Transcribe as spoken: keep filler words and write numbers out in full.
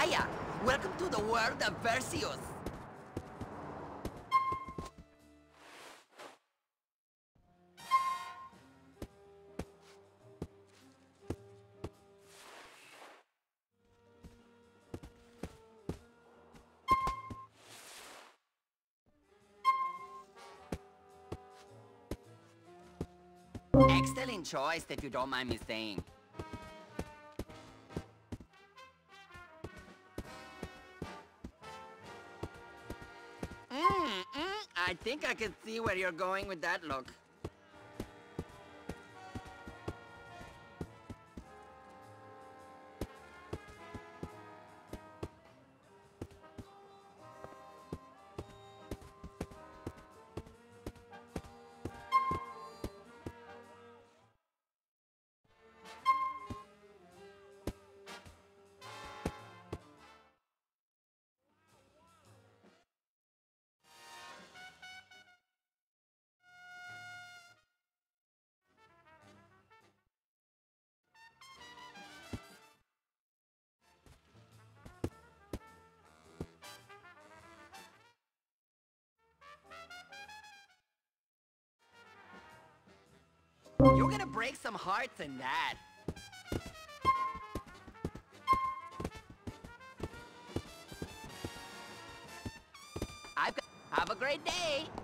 Hiya! Welcome to the world of Perseus! Excellent choice, if you don't mind me saying. Mm, mm, I think I can see where you're going with that look. You're gonna break some hearts in that. I've got... Have a great day!